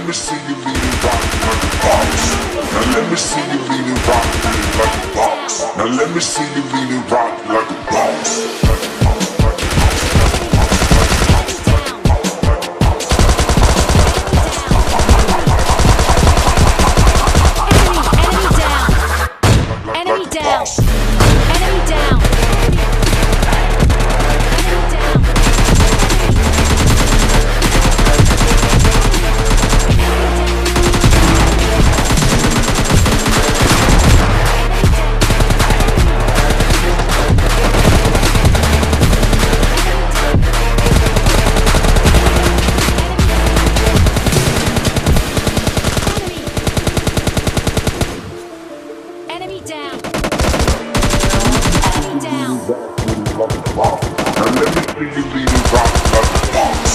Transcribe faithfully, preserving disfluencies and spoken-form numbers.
me see you lean and rock like a boss. Now let me see you lean and rock like a boss. Now let me see you lean and rock like a boss. Enemy down! Enemy down! Now let me see you lean and rock like a boss.